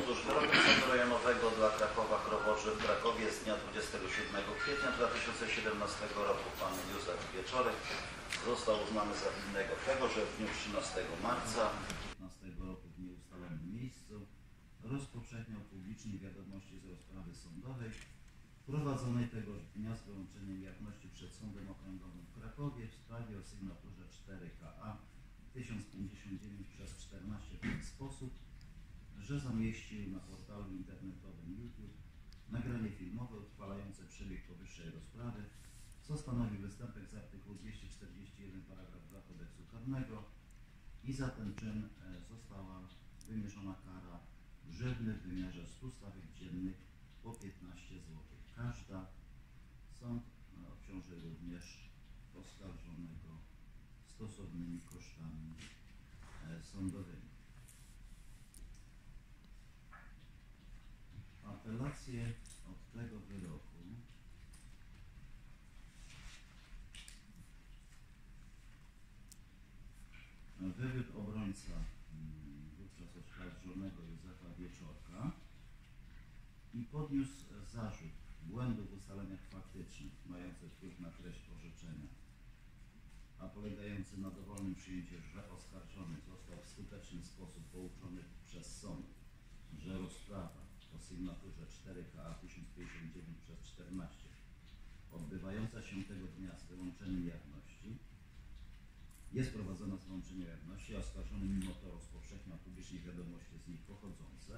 Otóż wyrokiem Sądu Rejonowego dla Krakowa-Krowoczy w Krakowie z dnia 27 kwietnia 2017 roku pan Józef Wieczorek został uznany za winnego tego, że w dniu 13 marca 2015 roku w nieustalonym miejscu rozpowszechniał publicznie wiadomości z rozprawy sądowej prowadzonej tegoż dnia z wyłączeniem jawności przed Sądem Okręgowym w Krakowie w sprawie o sygnaturze 4KA 1059 przez 14 w ten sposób, że zamieścił na portalu internetowym YouTube nagranie filmowe utrwalające przebieg powyższej rozprawy, co stanowi występek z artykułu 241 paragraf 2 kodeksu karnego i za ten czyn została wymierzona kara grzywny w wymiarze 100 stawek dziennych po 15 zł. Każda. Sąd obciąży również oskarżonego stosownymi kosztami sądowymi. Apelacje od tego wyroku wywiódł obrońca wówczas oskarżonego Józefa Wieczorka i podniósł zarzut błędu w ustaleniach faktycznych mających wpływ na treść orzeczenia, a polegający na dowolnym przyjęciu, że oskarżony został w skuteczny sposób pouczony przez sąd, że rozprawa o sygnaturze 4KA 1059 przez 14 odbywająca się tego dnia z wyłączeniem jawności jest prowadzona z wyłączeniem jawności, a oskarżony mimo to rozpowszechniał publicznie wiadomości z nich pochodzące,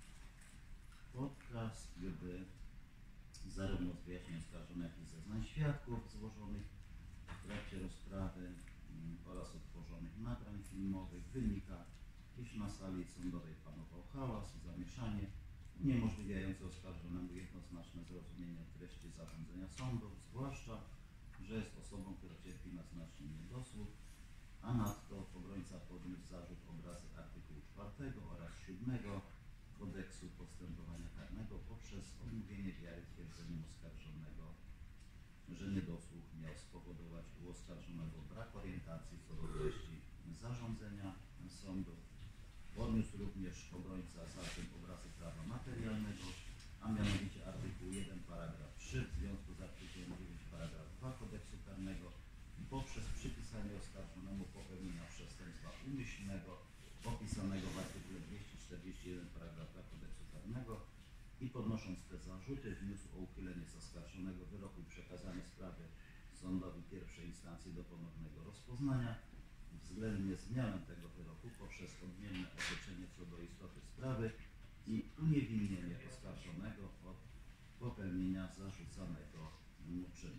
podczas gdy zarówno z wyjaśnień oskarżonych, jak i zeznań świadków złożonych w trakcie rozprawy oraz odtworzonych nagrań filmowych wynika, iż na sali sądowej panował hałas i zamieszanie uniemożliwiające oskarżonemu jednoznaczne zrozumienie treści zarządzenia sądu, zwłaszcza, że jest osobą, która cierpi na znaczny niedosłuch, a nadto obrońca podniósł zarzut obrazy artykułu 4 oraz 7 kodeksu postępowania karnego poprzez odmówienie wiary twierdzeniem oskarżonego, że niedosłuch miał spowodować u oskarżonego brak orientacji co do treści zarządzenia sądu. Podniósł również obrońca zarzut obrazy prawa materialnego, a mianowicie artykuł 1 paragraf 3 w związku z artykułem 9 paragraf 2 kodeksu karnego poprzez przypisanie oskarżonemu popełnienia przestępstwa umyślnego opisanego w artykule 241 paragraf 2 kodeksu karnego i podnosząc te zarzuty wniósł o uchylenie z oskarżonego wyroku i przekazanie sprawy sądowi pierwszej instancji do ponownego rozpoznania, względnie zmianę tego wyroku poprzez odmienne orzeczenie co do istoty sprawy i uniewinnienie oskarżonego od popełnienia zarzucanego mu czynu.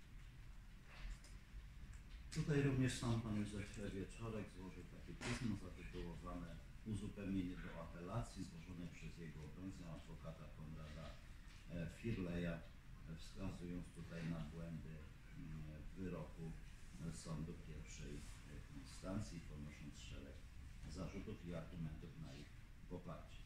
Tutaj również sam pan Józef Wieczorek złożył takie pismo zatytułowane Uzupełnienie do apelacji złożonej przez jego obrońcę adwokata Konrada Firleja, wskazując tutaj na błędy wyroku sądu pierwszej instancji, podnosząc szereg zarzutów i argumentów na ich poparcie.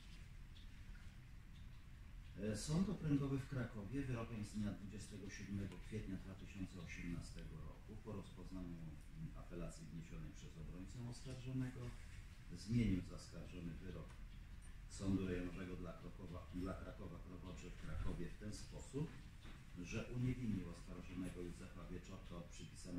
Sąd Okręgowy w Krakowie wyrokiem z dnia 27 kwietnia 2018 roku po rozpoznaniu apelacji wniesionej przez obrońcę oskarżonego zmienił zaskarżony wyrok Sądu Rejonowego dla Krakowa-Krowoczy w Krakowie w ten sposób, że uniewinnił oskarżonego Józefa Wieczorka od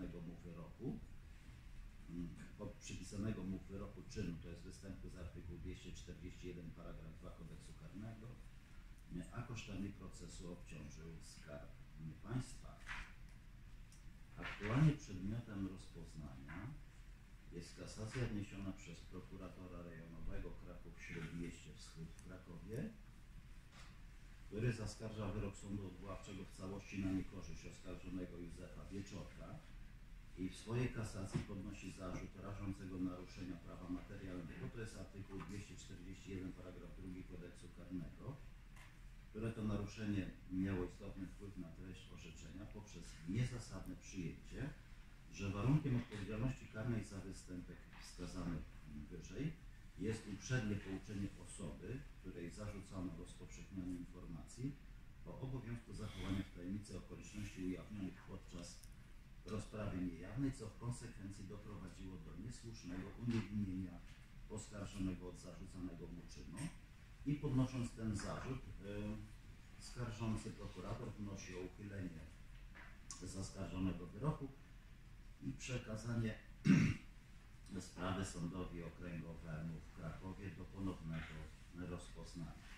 przypisanego mu wyroku czynu, to jest występu z artykułu 241 paragraf 2 kodeksu karnego, a kosztami procesu obciążył Skarb Państwa. Aktualnie przedmiotem rozpoznania jest kasacja wniesiona przez prokuratora rejonowego Kraków-Śródmieście Wschód w Krakowie, który zaskarża wyrok sądu odwoławczego w całości na niekorzyść oskarżonego Józefa Wieczorka i w swojej kasacji podnosi zarzut rażącego naruszenia prawa materialnego, to jest artykuł 241 paragraf 2 kodeksu karnego, które to naruszenie miało istotny wpływ na treść orzeczenia poprzez niezasadne przyjęcie, że warunkiem odpowiedzialności karnej za występek wskazany wyżej jest uprzednie pouczenie osoby, której zarzucano rozpowszechnianie informacji o obowiązku zachowania w tajemnicy okoliczności ujawnionych podczas rozprawy niejawnej, co w konsekwencji doprowadziło do niesłusznego uniewinnienia oskarżonego od zarzucanego mu czynu I podnosząc ten zarzut, skarżący prokurator wnosi o uchylenie zaskarżonego wyroku i przekazanie sprawy sądowi okręgowemu w Krakowie do ponownego rozpoznania.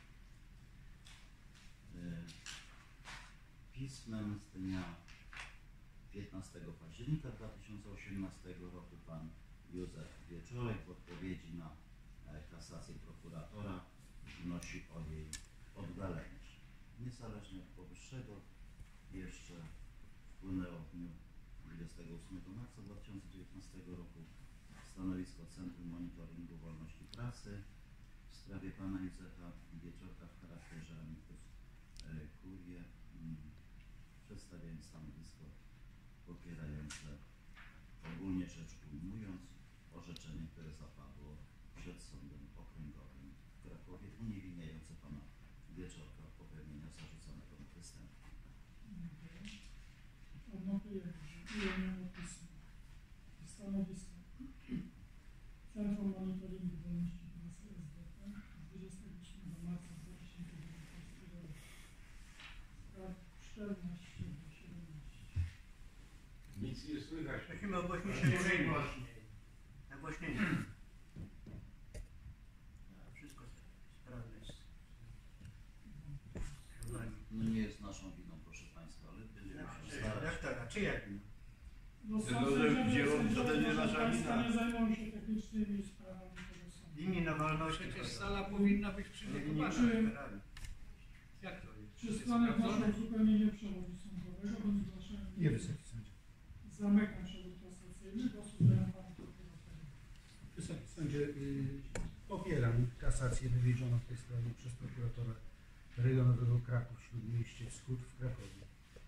Pismem z dnia 15 października 2018 roku pan Józef Wieczorek w odpowiedzi na kasację prokuratora wnosi o jej oddalenie. Niezależnie od powyższego jeszcze wpłynęło w dniu 28 marca 2019 roku stanowisko Centrum Monitoringu Wolności Prasy w sprawie pana Józefa Wieczorka w charakterze amicus curiae, przedstawiając stanowisko popierające, ogólnie rzecz ujmując, orzeczenie, które zapadło przed Sądem Okręgowym w Krakowie, uniewinniające pana Wieczorka w popełnienia zarzuconego mu występu. Odnotuję, że ujemne pismo i stanowisko Centrum Monitoringu Wolności Prasy SDP z 28 marca 2019 roku. Spraw 14 do 17. Nic nie słychać. Prosimy o głośniejsze nagłośnienie. Wszystko sprawne jest. No nie jest naszą winą, proszę państwa, ale będziemy się starać. Jak tak? A czyja wina? No, to będzie nasza wina. nie zajmują się technicznymi sprawami tego sądu. Winni na wolności. Przecież sala powinna być przygotowana. Jak to jest? Czy strony wnoszą uzupełnienie przewodu sądowego bądź zgłaszają? Nie, Wysoki Sądzie. Zamykam przewód kasacyjny. Głos udziela panu prokuratora. Wysoki Sądzie, popieram kasację wywiedzioną w tej sprawie przez prokuratora rejonowego Kraków-Śródmieście Wschód w Krakowie.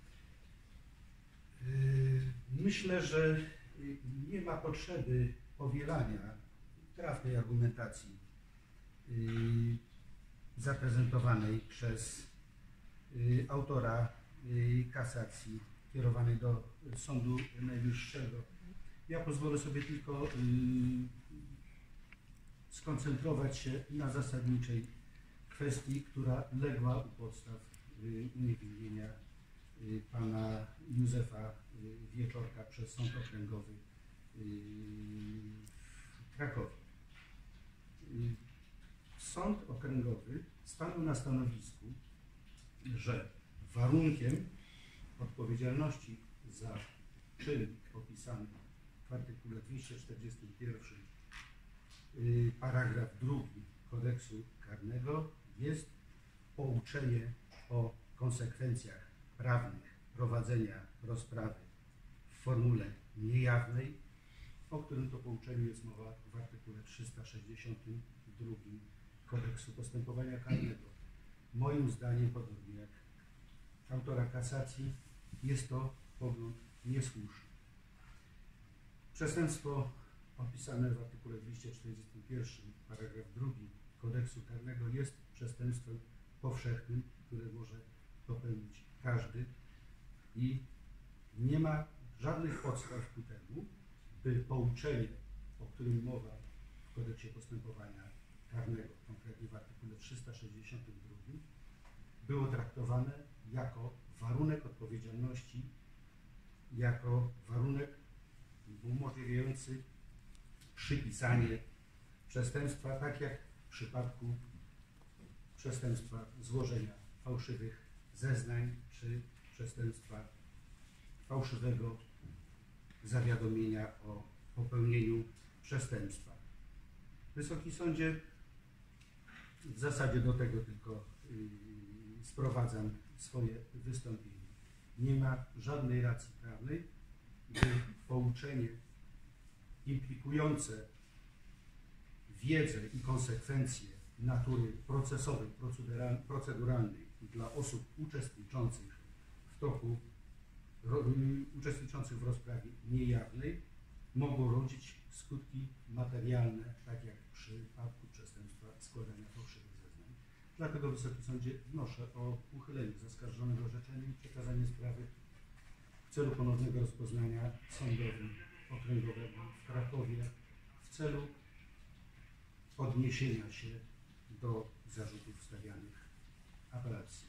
Myślę, że nie ma potrzeby powielania trafnej argumentacji zaprezentowanej przez autora kasacji kierowanej do Sądu Najwyższego. Ja pozwolę sobie tylko skoncentrować się na zasadniczej kwestii, która legła u podstaw uniewinnienia pana Józefa Wieczorka przez Sąd Okręgowy w Krakowie. Sąd Okręgowy stanął na stanowisku, że warunkiem odpowiedzialności za czyn opisany w artykule 241 paragraf 2 kodeksu karnego jest pouczenie o konsekwencjach prawnych prowadzenia rozprawy w formule niejawnej, o którym to pouczeniu jest mowa w artykule 362 kodeksu postępowania karnego. Moim zdaniem, podobnie jak autora kasacji, jest to pogląd niesłuszny. Przestępstwo opisane w artykule 241 paragraf 2 kodeksu karnego jest przestępstwem powszechnym, które może popełnić każdy i nie ma żadnych podstaw ku temu, by pouczenie, o którym mowa w kodeksie postępowania karnego, konkretnie w artykule 362, było traktowane jako warunek odpowiedzialności, jako warunek umożliwiający przypisanie przestępstwa, tak jak w przypadku przestępstwa złożenia fałszywych zeznań czy przestępstwa fałszywego zawiadomienia o popełnieniu przestępstwa. Wysoki Sądzie, w zasadzie do tego tylko sprowadzam swoje wystąpienie. Nie ma żadnej racji prawnej, by pouczenie implikujące wiedzę i konsekwencje natury procesowej, proceduralnej dla osób uczestniczących w toku, uczestniczących w rozprawie niejawnej mogą rodzić skutki materialne, tak jak w przypadku przestępstwa składania fałszywych zeznań. Dlatego, Wysoki Sądzie, wnoszę o uchylenie zaskarżonego orzeczenia i przekazanie sprawy w celu ponownego rozpoznania sądowi okręgowego w Krakowie w celu odniesienia się do zarzutów stawianych apelacji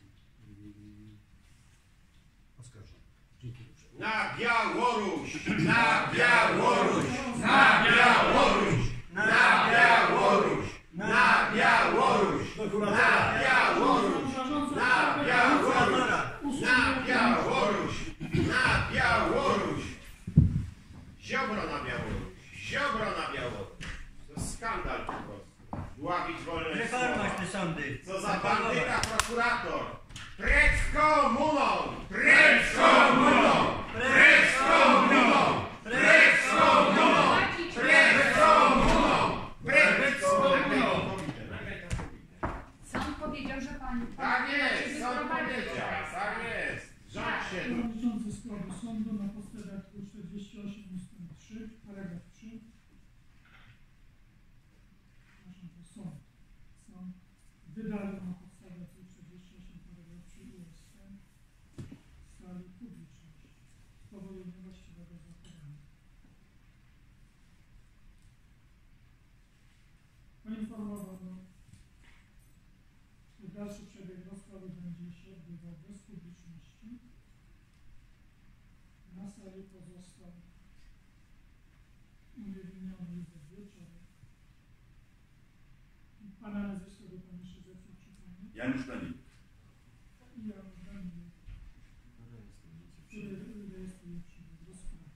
oskarżonych. Dziękuję uprzejmie. Na Białoruś! Na Białoruś! Na Białoruś! Na Białoruś! Na Białoruś! Na Białoruś! Na Białoruś! Na Białoruś! Na Białoruś! Ziobro na Białoruś! Ziobro na Białoruś! To skandal po prostu. Dławić wolne Reformować słowa. te sądy. Co za bandyta prokurator! Precz z komuną! Precz z komuną! Precz z komuną! Precz z komuną! Precz z komuną! Precz z komuną! Sąd powiedział, że pan... Tak jest! Sąd powiedział! Tak jest! Rząd się tu... Przewodniczący składu sądu na podstawie artykułu 48 ust. 3, paragraf 3. Przepraszam, to sąd. Sąd wydalił na podstawie artykułu 48 paragraf 3 ust. Stali publiczność z powodu niewłaściwego zachowania. Poinformowano, że dalszy przebieg rozprawy będzie się odbywał bez publiczności. Na sali pozostał uniewinniony Józef Wieczorek. Pana nazwisko do Pan jeszcze zechce przypomnieć? Janusz Danik. I ja będę, który rejestruje przebieg rozprawy.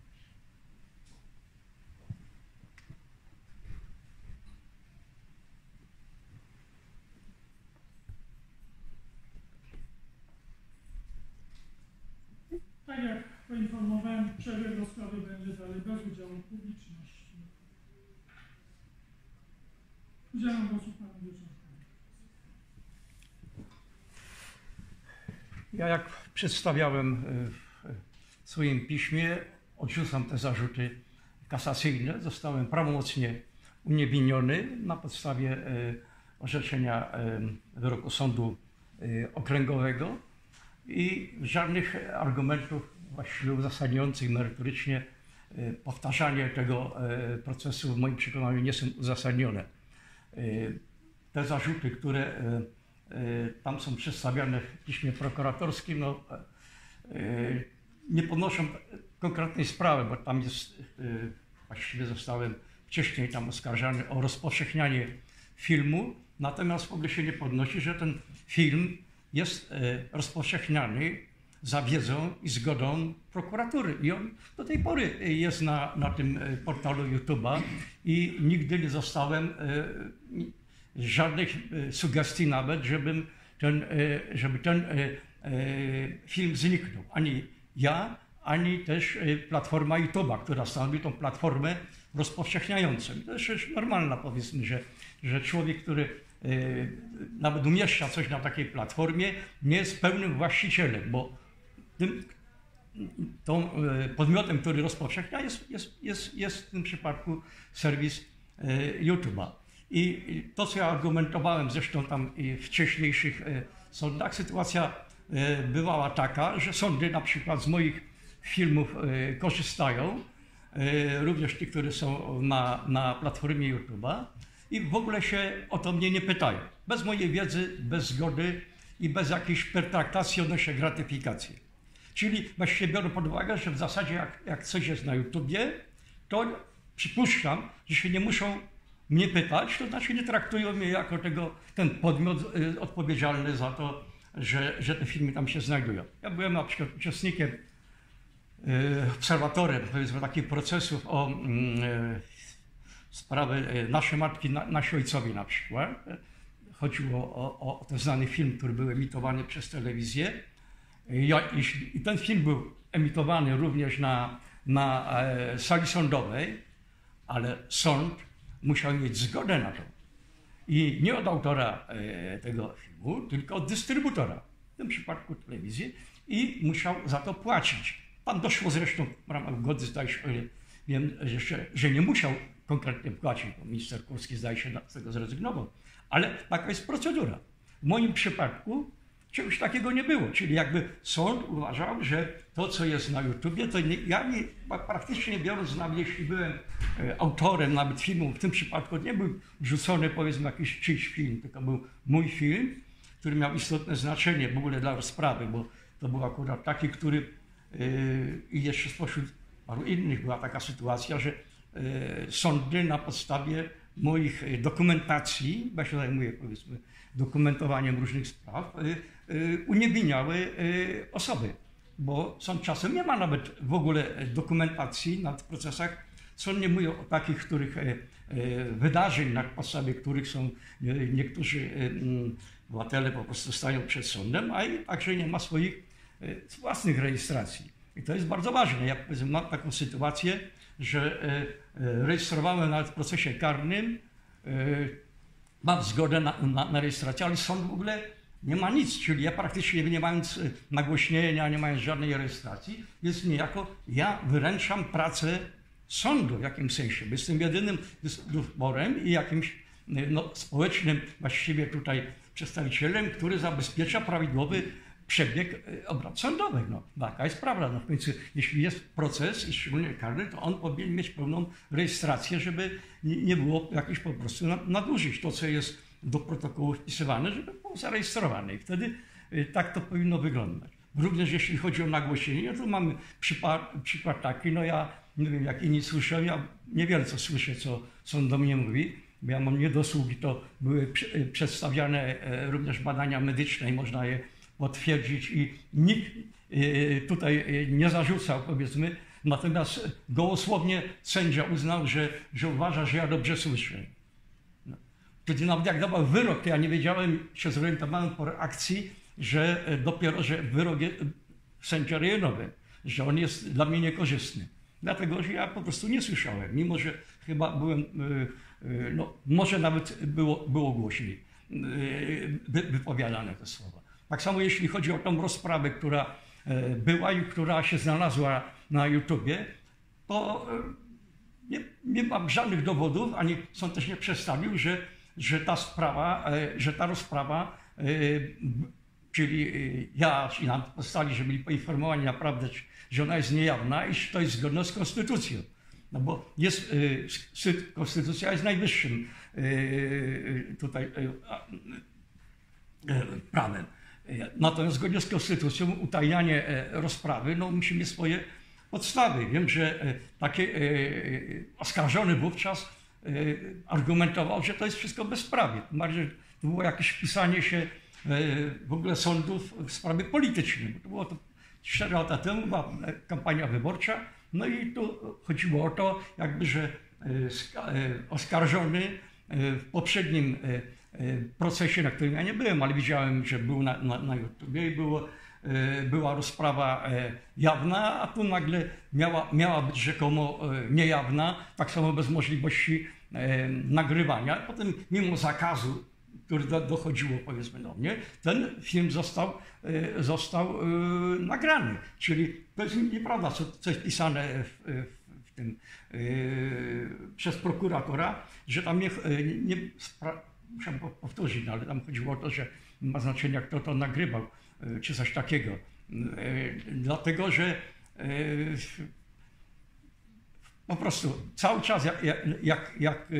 Tak jak poinformowałem, przebieg rozprawy będzie dalej bez udziału publiczności. Udzielam głosu Panu Wieczorkowi. Ja, jak przedstawiałem w swoim piśmie, odrzucam te zarzuty kasacyjne. Zostałem prawomocnie uniewinniony na podstawie orzeczenia wyroku sądu okręgowego i żadnych argumentów właściwie uzasadniających merytorycznie powtarzanie tego procesu w moim przekonaniu nie są uzasadnione. Te zarzuty, które tam są przedstawiane w piśmie prokuratorskim, no, nie podnoszą konkretnej sprawy, bo tam jest, właściwie zostałem wcześniej tam oskarżany o rozpowszechnianie filmu, natomiast w ogóle się nie podnosi, że ten film jest rozpowszechniany za wiedzą i zgodą prokuratury. I on do tej pory jest na tym portalu YouTube'a i nigdy nie zostałem żadnych sugestii nawet, żeby ten film zniknął. Ani ja, ani też platforma YouTube'a, która stanowi tą platformę rozpowszechniającą. To jest rzecz normalna, powiedzmy, że człowiek, który nawet umieszcza coś na takiej platformie, nie jest pełnym właścicielem, bo tą podmiotem, który rozpowszechnia, jest w tym przypadku serwis YouTube'a. I to, co ja argumentowałem zresztą tam w wcześniejszych sądach, sytuacja bywała taka, że sądy na przykład z moich filmów korzystają, również ci, które są na platformie YouTube'a, i w ogóle się o to mnie nie pytają. Bez mojej wiedzy, bez zgody i bez jakiejś pertraktacji odnośnie gratyfikacji. Czyli właściwie biorę pod uwagę, że w zasadzie jak coś jest na YouTubie, to przypuszczam, że się nie muszą mnie pytać, to znaczy nie traktują mnie jako ten podmiot odpowiedzialny za to, że te filmy tam się znajdują. Ja byłem na przykład uczestnikiem, obserwatorem, powiedzmy, takich procesów o sprawy Nasze Matki, Nasi Ojcowie na przykład. Chodziło o ten znany film, który był emitowany przez telewizję. I ten film był emitowany również na sali sądowej, ale sąd musiał mieć zgodę na to. I nie od autora tego filmu, tylko od dystrybutora, w tym przypadku telewizji, i musiał za to płacić. Tam doszło zresztą w ramach ugody, zdaje się, wiem, że nie musiał konkretnie płacić, bo minister Kurski, zdaje się, z tego zrezygnował. Ale taka jest procedura. W moim przypadku czegoś takiego nie było. Czyli jakby sąd uważał, że to, co jest na YouTubie, to praktycznie biorąc, nawet jeśli byłem autorem nawet filmu, w tym przypadku nie był wrzucony powiedzmy jakiś czyjś film, tylko był mój film, który miał istotne znaczenie w ogóle dla rozprawy, bo to był akurat taki, który i jeszcze spośród paru innych była taka sytuacja, że sądy na podstawie moich dokumentacji, bo ja się zajmuję powiedzmy dokumentowaniem różnych spraw, uniewinniały osoby, bo sąd czasem nie ma nawet w ogóle dokumentacji na procesach. Sąd nie mówi o takich, których wydarzeń, na podstawie których są niektórzy obywatele po prostu stają przed sądem, a i także nie ma swoich własnych rejestracji. I to jest bardzo ważne. Ja mam taką sytuację, że rejestrowałem nawet w procesie karnym, mam zgodę na rejestrację, ale sąd w ogóle nie ma nic, czyli ja praktycznie nie mając nagłośnienia, nie mając żadnej rejestracji, więc niejako ja wyręczam pracę sądu w jakimś sensie, bo jestem jedynym wyborem i jakimś społecznym właściwie tutaj przedstawicielem, który zabezpiecza prawidłowy przebieg obrad sądowych. Taka jest prawda. W końcu, jeśli jest proces, i szczególnie karny, to on powinien mieć pełną rejestrację, żeby nie było jakichś po prostu nadużyć. To, co jest do protokołu wpisywane, żeby było zarejestrowane. I wtedy tak to powinno wyglądać. Również jeśli chodzi o nagłośnienie, to mamy przykład taki, ja nie wiem, jak inni słyszą, ja niewiele co słyszę, co sąd do mnie mówi, bo ja mam niedosługi, to były przedstawiane również badania medyczne i można je potwierdzić i nikt tutaj nie zarzucał, powiedzmy, natomiast gołosłownie sędzia uznał, że uważa, że ja dobrze słyszę. Wtedy nawet jak dawał wyrok, to ja nie wiedziałem, się zorientowałem po reakcji, że dopiero, że wyrok sędzia rejonowy, że on jest dla mnie niekorzystny. Dlatego, że ja po prostu nie słyszałem, mimo że chyba byłem, może nawet było głośniej wypowiadane te słowa. Tak samo jeśli chodzi o tą rozprawę, która była i która się znalazła na YouTubie, to nie mam żadnych dowodów, ani sąd też nie przedstawił, że ta rozprawa, czyli ja i nam postali, że byli poinformowani naprawdę, że ona jest niejawna i że to jest zgodne z konstytucją. No bo konstytucja jest najwyższym tutaj prawem. Natomiast zgodnie z konstytucją utajnianie rozprawy musi mieć swoje podstawy. Wiem, że taki oskarżony wówczas argumentował, że to jest wszystko bezprawie. To było jakieś wpisanie się w ogóle sądów w sprawy polityczne. To było to 4 lata temu, była kampania wyborcza, i tu chodziło o to, jakby, że oskarżony w poprzednim procesie, na którym ja nie byłem, ale widziałem, że był na YouTubie i była rozprawa jawna, a tu nagle miała być rzekomo niejawna, tak samo bez możliwości nagrywania. Potem mimo zakazu, który dochodziło powiedzmy do mnie, ten film został nagrany. Czyli to jest nieprawda, co jest pisane w tym przez prokuratora, że tam muszę powtórzyć, ale tam chodziło o to, że nie ma znaczenia, kto to nagrywał, czy coś takiego. Dlatego, że po prostu cały czas, jak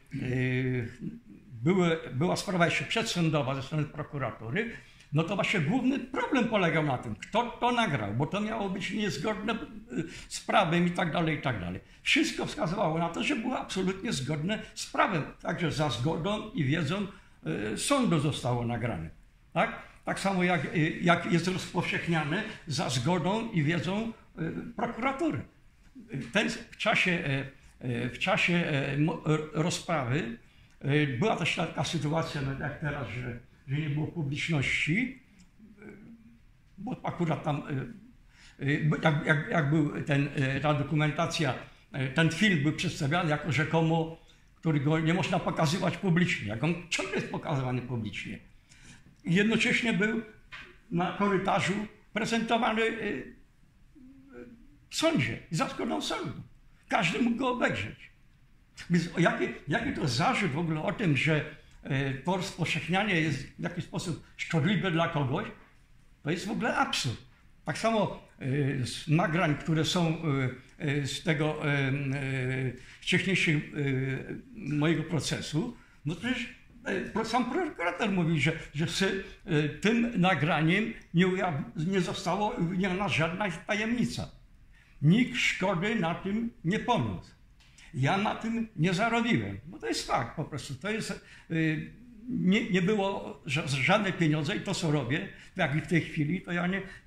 była sprawa jeszcze przedsądowa ze strony prokuratury, to właśnie główny problem polegał na tym, kto to nagrał, bo to miało być niezgodne z prawem i tak dalej, i tak dalej. Wszystko wskazywało na to, że było absolutnie zgodne z prawem. Także za zgodą i wiedzą sądu zostało nagrane. Tak samo jak jest rozpowszechniane za zgodą i wiedzą prokuratury. W czasie rozprawy była też taka sytuacja, jak teraz, że nie było publiczności, bo akurat tam, jak był ta dokumentacja, ten film był przedstawiany jako rzekomo, którego nie można pokazywać publicznie, jak on ciągle jest pokazywany publicznie. I jednocześnie był na korytarzu prezentowany w sądzie, za zgodą sądu. Każdy mógł go obejrzeć. Więc jaki to zarzut w ogóle o tym, że to rozpowszechnianie jest w jakiś sposób szkodliwe dla kogoś, To jest w ogóle absurd. Tak samo z nagrań, które są z tego wcześniejszego mojego procesu, no przecież sam prokurator mówi, że z tym nagraniem nie została ujawniona żadna tajemnica. Nikt szkody na tym nie poniósł. Ja na tym nie zarobiłem, bo to jest fakt po prostu. To jest, nie było żadne pieniądze i to, co robię, jak i w tej chwili, to ja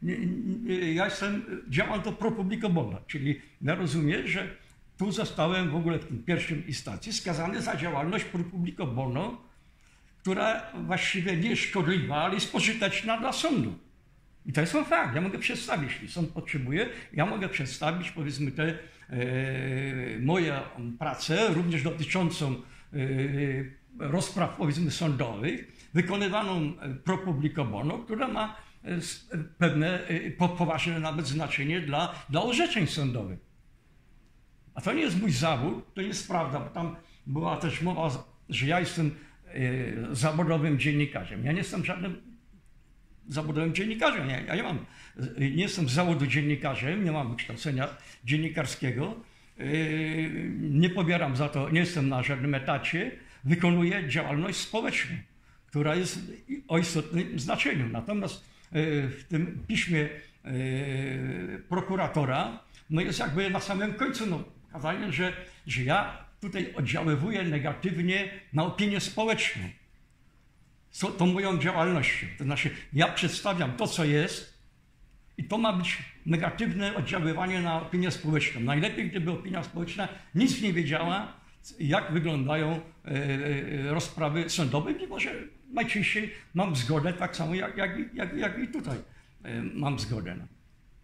działam to pro publico bono, czyli ja rozumiem, że tu zostałem w ogóle w tym pierwszym instancji skazany za działalność pro publico bono, która właściwie nie jest szkodliwa, ale jest pożyteczna dla sądu. I to jest fakt. Ja mogę przedstawić, jeśli sąd potrzebuje, ja mogę przedstawić, powiedzmy, te moje pracę, również dotyczącą rozpraw, powiedzmy, sądowych, wykonywaną pro publico bono, która ma pewne poważne nawet znaczenie dla orzeczeń sądowych. A to nie jest mój zawód, to nie jest prawda, bo tam była też mowa, że ja jestem zawodowym dziennikarzem. Ja nie jestem żadnym zawodowym dziennikarzem. Ja nie jestem z zawodu dziennikarzem, nie mam wykształcenia dziennikarskiego, nie pobieram za to, nie jestem na żadnym etacie, wykonuję działalność społeczną, która jest o istotnym znaczeniu. Natomiast w tym piśmie prokuratora no jest jakby na samym końcu pokazanie, że ja tutaj oddziaływuję negatywnie na opinię społeczną. Tą moją działalnością. To znaczy, ja przedstawiam to, co jest i to ma być negatywne oddziaływanie na opinię społeczną. Najlepiej, gdyby opinia społeczna nic nie wiedziała, jak wyglądają rozprawy sądowe, mimo że najczęściej mam zgodę, tak samo jak i tutaj mam zgodę. No.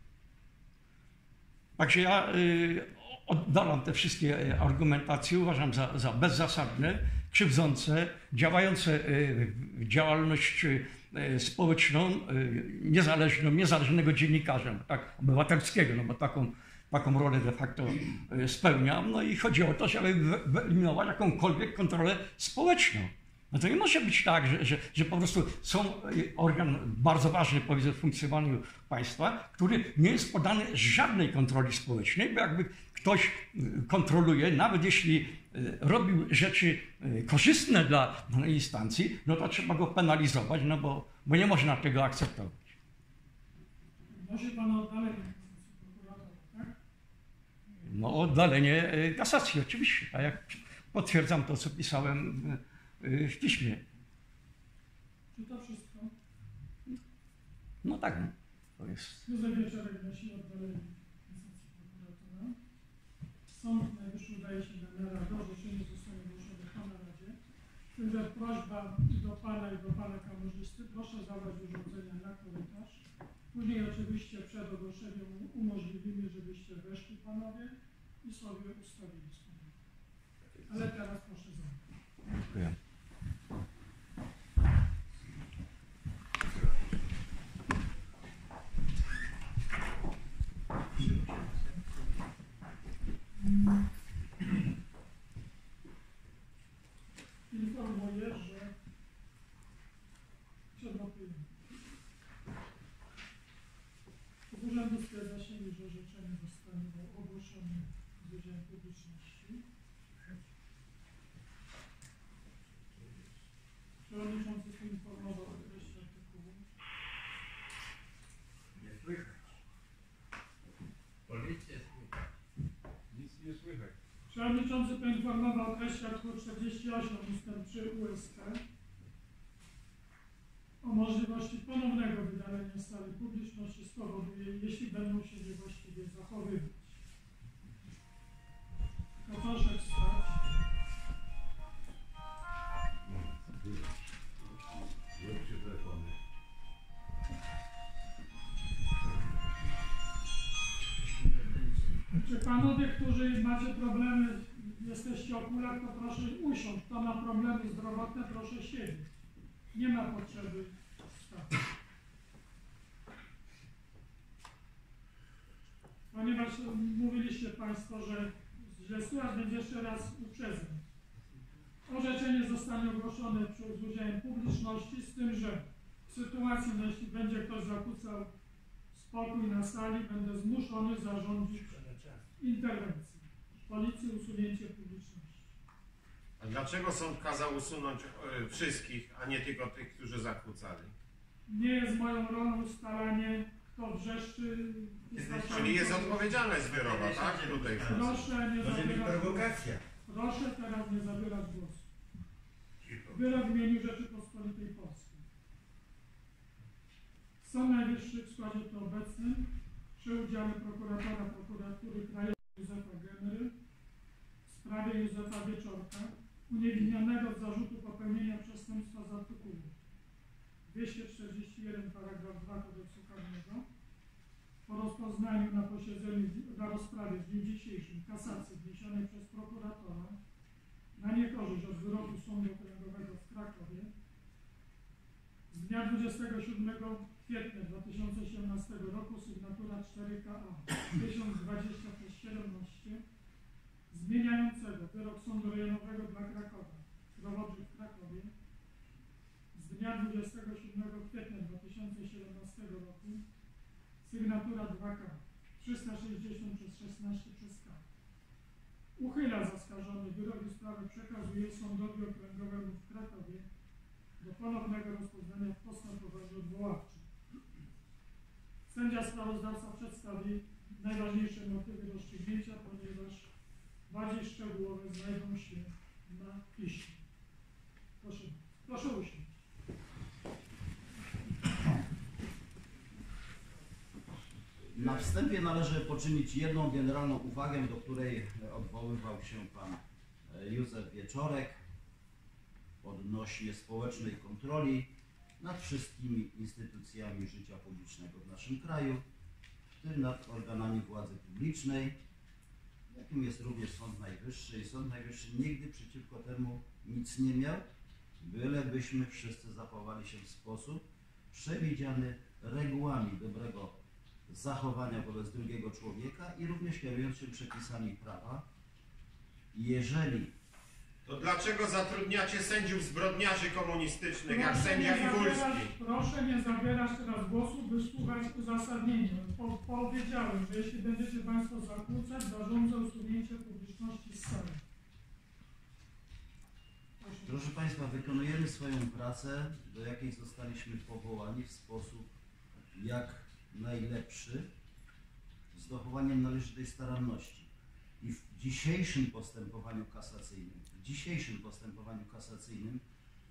Także ja oddalam te wszystkie argumentacje, uważam za bezzasadne, krzywdzące, działające w działalność społeczną, niezależnego dziennikarza, tak, obywatelskiego, no bo taką rolę de facto spełniam. No i chodzi o to, żeby wyeliminować jakąkolwiek kontrolę społeczną. No to nie może być tak, że po prostu są organ bardzo ważny, powiedzmy, w funkcjonowaniu państwa, który nie jest poddany żadnej kontroli społecznej, bo jakby ktoś kontroluje, nawet jeśli robił rzeczy korzystne dla danej instancji, no to trzeba go penalizować, no bo nie można tego akceptować. Może pan oddalenie prokuratora, tak? No oddalenie kasacji oczywiście, a jak potwierdzam to, co pisałem w piśmie. Czy to wszystko? No tak, to jest. Józef Wieczorek wnosi oddalenie kasacji prokuratora. Sąd Najwyższy udaje się do naradę, orzeczenie zostanie ogłoszone w Pana Radzie. Także prośba do Pana i do Pana kamerzysty, proszę zabrać urządzenia na korytarz. Później oczywiście przed ogłoszeniem umożliwimy, żebyście weszli Panowie i sobie ustawili spokój. Ale teraz proszę zabrać. Dziękuję. Informuję, że przednotujemy. Z urzędu stwierdza się, że orzeczenie zostanie ogłoszone z udziałem publiczności. Przewodniczący poinformował o treści artykułu. Nie słychać. Policję słychać. Nic nie słychać. Przewodniczący poinformował o treści artykułu 48 ust. 3 UST o możliwości ponownego wydalenia sali publiczności spowoduje, jeśli będą się niewłaściwie zachowywać. To proszę wstać. Zróbcie telefony. Czy panowie, którzy macie problemy, jesteście o kulach, to proszę usiąść. Kto ma problemy zdrowotne, proszę siedzieć. Nie ma potrzeby wstać. Ponieważ mówiliście Państwo, że źle słychać, więc jeszcze raz uprzedzam. Orzeczenie zostanie ogłoszone z udziałem publiczności, z tym, że W sytuacji, no, jeśli będzie ktoś zakłócał spokój na sali, będę zmuszony zarządzić interwencję. Policji usunięcie publiczności. A dlaczego sąd kazał usunąć wszystkich, a nie tylko tych, którzy zakłócali? Nie jest moją rolą ustalanie, kto wrzeszczy. Czyli jest odpowiedzialność zbiorowa, tak? Tutaj. Proszę nie Może być zabierać głosu. prowokacja. Proszę teraz nie zabierać głosu. Wyrok w imieniu Rzeczypospolitej Polskiej. Sąd Najwyższy w składzie tu obecnym przy udziale prokuratora Prokuratury Krajowej Józefa Gemry w sprawie Józefa Wieczorka uniewinnionego z zarzutu popełnienia przestępstwa z artykułu 241 paragraf 2 Kodeksu Karnego po rozpoznaniu na posiedzeniu, na rozprawie w dniu dzisiejszym kasacji wniesionej przez prokuratora na niekorzyść od wyroku Sądu Okręgowego w Krakowie z dnia 27 kwietnia 2017 roku, sygnatura 4KA 1020/17, zmieniającego wyrok Sądu Rejonowego dla Krakowa, Krowodrzy w Krakowie z dnia 27 kwietnia 2017 roku, sygnatura 2K 360/16/K. Uchyla zaskarżony wyrok i sprawę przekazuje Sądowi Okręgowemu w Krakowie do ponownego rozpoznania w postępowaniu odwoławczym. Sędzia sprawozdawca przedstawi najważniejsze motywy rozstrzygnięcia, ponieważ bardziej szczegółowe znajdą się na piśmie. Proszę usiąść. Na wstępie należy poczynić jedną generalną uwagę, do której odwoływał się pan Józef Wieczorek odnośnie społecznej kontroli nad wszystkimi instytucjami życia publicznego w naszym kraju, w tym nad organami władzy publicznej, jakim jest również Sąd Najwyższy. I Sąd Najwyższy nigdy przeciwko temu nic nie miał, bylebyśmy wszyscy zachowali się w sposób przewidziany regułami dobrego zachowania wobec drugiego człowieka i również kierując się przepisami prawa. Jeżeli To dlaczego zatrudniacie sędziów zbrodniarzy komunistycznych, jak sędzia Iwulski? Proszę nie zabierać teraz głosu, wysłuchać uzasadnienia. Powiedziałem, że jeśli będziecie Państwo zakłócać, zarządzę usunięcie publiczności z sali. Proszę Państwa, wykonujemy swoją pracę, do jakiej zostaliśmy powołani w sposób jak najlepszy, z dochowaniem należytej staranności. I w dzisiejszym postępowaniu kasacyjnym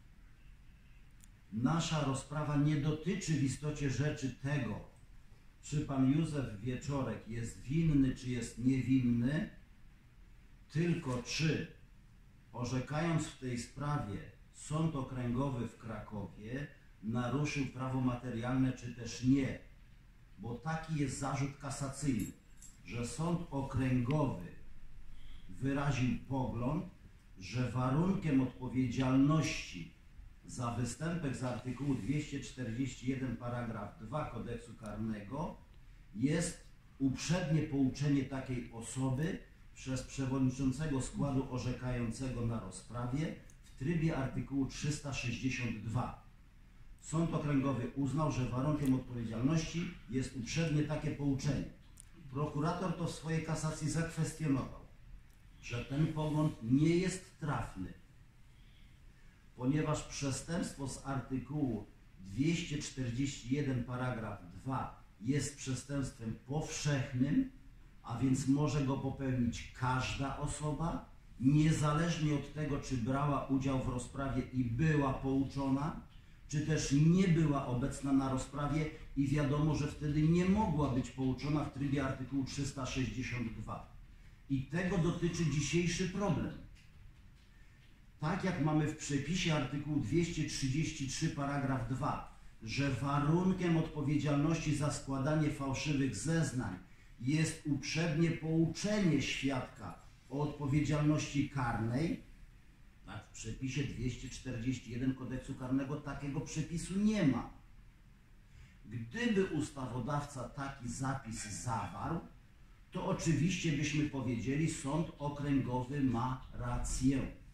nasza rozprawa nie dotyczy w istocie rzeczy tego, czy pan Józef Wieczorek jest winny, czy jest niewinny, tylko czy, orzekając w tej sprawie, Sąd Okręgowy w Krakowie naruszył prawo materialne, czy też nie. Bo taki jest zarzut kasacyjny, że Sąd Okręgowy wyraził pogląd, że warunkiem odpowiedzialności za występek z artykułu 241 paragraf 2 Kodeksu Karnego jest uprzednie pouczenie takiej osoby przez przewodniczącego składu orzekającego na rozprawie w trybie artykułu 362. Sąd Okręgowy uznał, że warunkiem odpowiedzialności jest uprzednie takie pouczenie. Prokurator to w swojej kasacji zakwestionował, że ten pogląd nie jest trafny, ponieważ przestępstwo z artykułu 241 paragraf 2 jest przestępstwem powszechnym, a więc może go popełnić każda osoba, niezależnie od tego, czy brała udział w rozprawie i była pouczona, czy też nie była obecna na rozprawie i wiadomo, że wtedy nie mogła być pouczona w trybie artykułu 362. I tego dotyczy dzisiejszy problem. Tak jak mamy w przepisie artykułu 233 paragraf 2, że warunkiem odpowiedzialności za składanie fałszywych zeznań jest uprzednie pouczenie świadka o odpowiedzialności karnej, tak w przepisie 241 Kodeksu Karnego takiego przepisu nie ma. Gdyby ustawodawca taki zapis zawarł, to oczywiście byśmy powiedzieli, Sąd Okręgowy ma rację.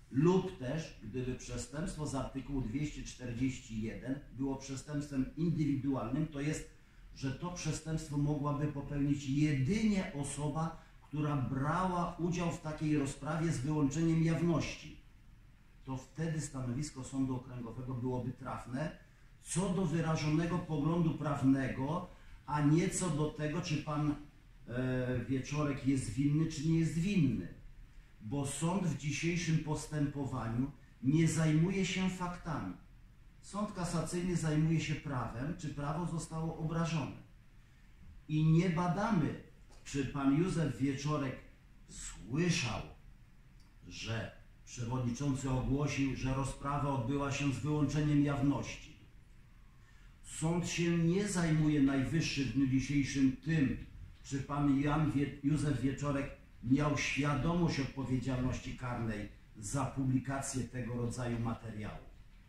lub też gdyby przestępstwo z artykułu 241 było przestępstwem indywidualnym, to jest, że to przestępstwo mogłaby popełnić jedynie osoba, która brała udział w takiej rozprawie z wyłączeniem jawności. To wtedy stanowisko sądu okręgowego byłoby trafne co do wyrażonego poglądu prawnego, a nie co do tego, czy pan Wieczorek jest winny, czy nie jest winny. Bo sąd w dzisiejszym postępowaniu nie zajmuje się faktami. Sąd kasacyjny zajmuje się prawem, czy prawo zostało obrażone. I nie badamy, czy pan Józef Wieczorek słyszał, że przewodniczący ogłosił, że rozprawa odbyła się z wyłączeniem jawności. Sąd się nie zajmuje najwyższy w dniu dzisiejszym tym, czy pan Józef Wieczorek miał świadomość odpowiedzialności karnej za publikację tego rodzaju materiału.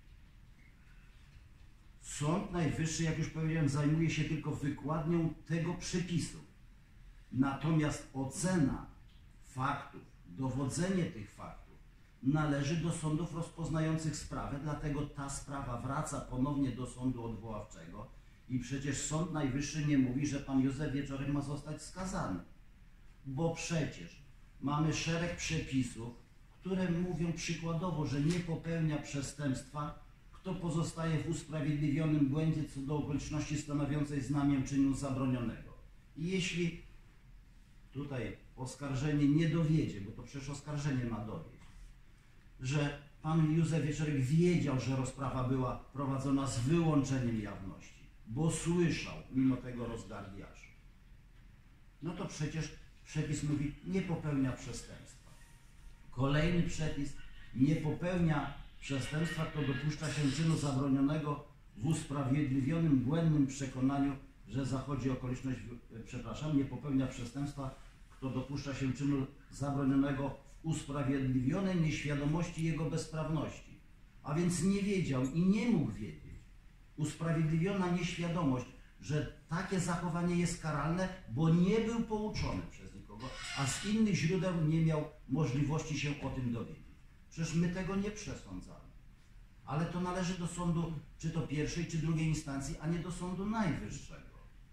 Sąd Najwyższy, jak już powiedziałem, zajmuje się tylko wykładnią tego przepisu. Natomiast ocena faktów, dowodzenie tych faktów należy do sądów rozpoznających sprawę, dlatego ta sprawa wraca ponownie do sądu odwoławczego i przecież Sąd Najwyższy nie mówi, że pan Józef Wieczorek ma zostać skazany. Bo przecież mamy szereg przepisów, które mówią przykładowo, że nie popełnia przestępstwa, kto pozostaje w usprawiedliwionym błędzie co do okoliczności stanowiącej znamię czynu zabronionego. I jeśli tutaj oskarżenie nie dowiedzie, bo to przecież oskarżenie ma dowieść, że pan Józef Wieczorek wiedział, że rozprawa była prowadzona z wyłączeniem jawności, bo słyszał mimo tego rozgardiaszy, no to przecież przepis mówi, nie popełnia przestępstwa. Kolejny przepis, nie popełnia przestępstwa, kto dopuszcza się czynu zabronionego w usprawiedliwionym, błędnym przekonaniu, że zachodzi okoliczność, nie popełnia przestępstwa, kto dopuszcza się czynu zabronionego w usprawiedliwionej nieświadomości jego bezprawności. A więc nie wiedział i nie mógł wiedzieć. Usprawiedliwiona nieświadomość, że takie zachowanie jest karalne, bo nie był pouczony przez nikogo, a z innych źródeł nie miał możliwości się o tym dowiedzieć. Przecież my tego nie przesądzamy. Ale to należy do sądu, czy to pierwszej, czy drugiej instancji, a nie do Sądu Najwyższego.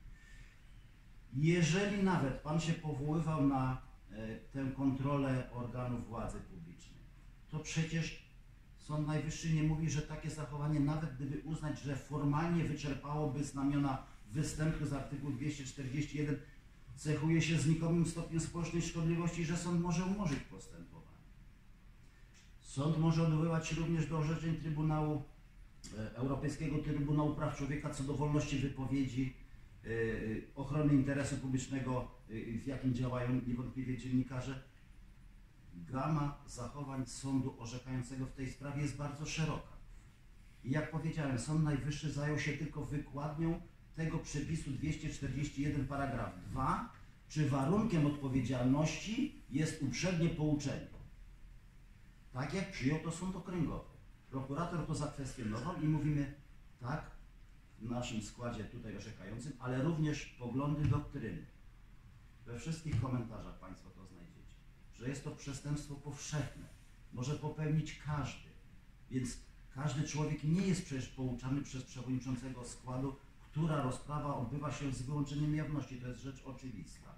Jeżeli nawet pan się powoływał na tę kontrolę organów władzy publicznej, to przecież Sąd Najwyższy nie mówi, że takie zachowanie, nawet gdyby uznać, że formalnie wyczerpałoby znamiona występu z artykułu 241, cechuje się znikomym stopniem społecznej szkodliwości, że sąd może umorzyć postępowanie. Sąd może odwoływać się również do orzeczeń Trybunału Europejskiego Trybunału Praw Człowieka co do wolności wypowiedzi, ochrony interesu publicznego, w jakim działają niewątpliwie dziennikarze. Gama zachowań sądu orzekającego w tej sprawie jest bardzo szeroka. I jak powiedziałem, Sąd Najwyższy zajął się tylko wykładnią tego przepisu 241 paragraf 2, czy warunkiem odpowiedzialności jest uprzednie pouczenie. Tak jak przyjął to sąd okręgowy. Prokurator to zakwestionował i mówimy tak w naszym składzie tutaj orzekającym, ale również poglądy doktryny. We wszystkich komentarzach Państwo to znajdziecie, że jest to przestępstwo powszechne. Może popełnić każdy, więc każdy człowiek nie jest przecież pouczany przez przewodniczącego składu, która rozprawa odbywa się z wyłączeniem jawności. To jest rzecz oczywista.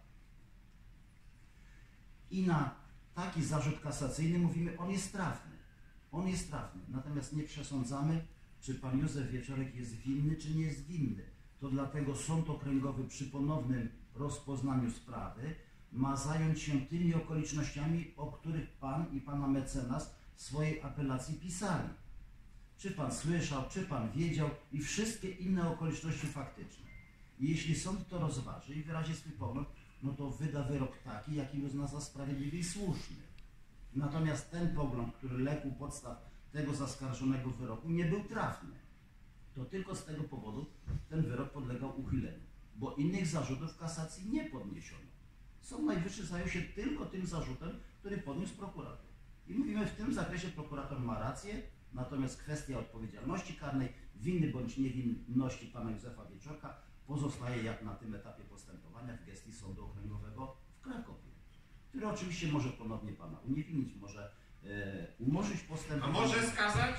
I na taki zarzut kasacyjny mówimy, on jest trafny. On jest trafny. Natomiast nie przesądzamy, czy pan Józef Wieczorek jest winny, czy nie jest winny. To dlatego Sąd Okręgowy przy ponownym rozpoznaniu sprawy ma zająć się tymi okolicznościami, o których pan i pana mecenas w swojej apelacji pisali. Czy pan słyszał, czy pan wiedział i wszystkie inne okoliczności faktyczne. I jeśli sąd to rozważy i wyrazi swój pogląd, no to wyda wyrok taki, jaki uzna za sprawiedliwy i słuszny. Natomiast ten pogląd, który legł u podstaw tego zaskarżonego wyroku, nie był trafny. To tylko z tego powodu ten wyrok podlegał uchyleniu, bo innych zarzutów kasacji nie podniesiono. Sąd Najwyższy zajął się tylko tym zarzutem, który podniósł prokurator. I mówimy, w tym zakresie prokurator ma rację, natomiast kwestia odpowiedzialności karnej, winy bądź niewinności pana Józefa Wieczorka pozostaje jak na tym etapie postępowania w gestii Sądu Okręgowego w Krakowie, który oczywiście może ponownie pana uniewinnić, może umorzyć A postępowanie. może skazać?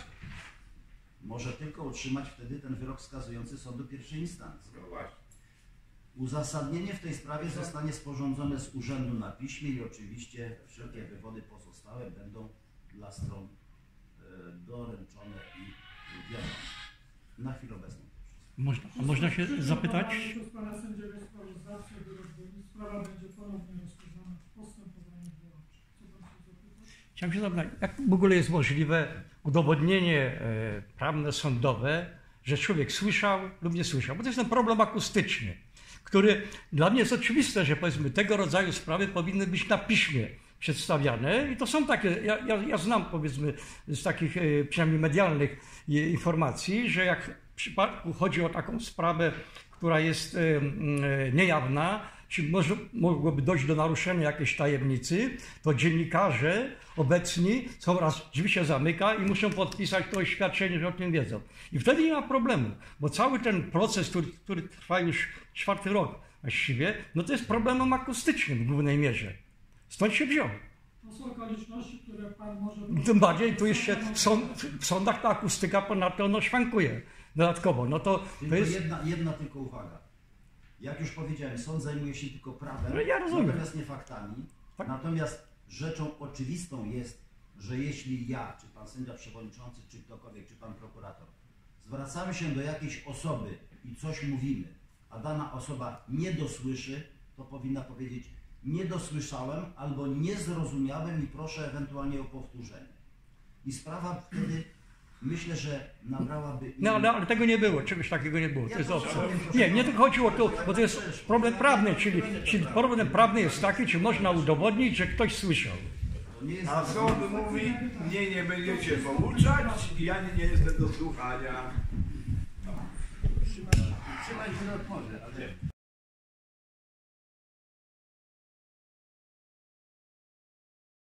Może tylko utrzymać wtedy ten wyrok skazujący sądu pierwszej instancji. No właśnie. Uzasadnienie w tej sprawie zostanie sporządzone z urzędu na piśmie i oczywiście wszelkie wywody pozostałe będą dla stron doręczone i wiadome. Na chwilę obecną to wszystko. Można się zapytać? Przez pana sędziego sprawozdawcę wyrok sprawa będzie ponownie rozpoznana w postępowaniu wyborczym. Co pan się zapytać? Chciałem się zapytać, jak w ogóle jest możliwe udowodnienie prawne, sądowe, że człowiek słyszał lub nie słyszał? Bo to jest ten problem akustyczny, który dla mnie jest oczywiste, że powiedzmy tego rodzaju sprawy powinny być na piśmie przedstawiane i to są takie, ja znam powiedzmy z takich przynajmniej medialnych informacji, że jak w przypadku chodzi o taką sprawę, która jest niejawna, czy mogłoby dojść do naruszenia jakiejś tajemnicy, to dziennikarze obecni są raz drzwi się zamyka i muszą podpisać to oświadczenie, że o tym wiedzą. I wtedy nie ma problemu, bo cały ten proces, który trwa już 4. rok właściwie, no to jest problemem akustycznym w głównej mierze. Stąd się wziął. To są okoliczności, które pan może... Tym bardziej tu jeszcze w sądach ta akustyka ponadto szwankuje dodatkowo. No to Tylko jest... jedna tylko uwaga. Jak już powiedziałem, sąd zajmuje się tylko prawem, No ja rozumiem. natomiast nie faktami. Tak. Natomiast rzeczą oczywistą jest, że jeśli ja, czy pan sędzia przewodniczący, czy ktokolwiek, czy pan prokurator, zwracamy się do jakiejś osoby i coś mówimy, a dana osoba nie dosłyszy, to powinna powiedzieć: nie dosłyszałem albo nie zrozumiałem i proszę ewentualnie o powtórzenie. I sprawa wtedy, myślę, że nabrałaby... No ale tego nie było, czegoś takiego nie było, to jest obce. proszę Nie tylko chodziło o to, bo to jest problem prawny, czyli problem prawny jest taki, czy można udowodnić, że ktoś słyszał. To nie jest... A sąd mówi, mnie nie będziecie pouczać, ja nie jestem do słuchania. Trzymać wyrok może, ale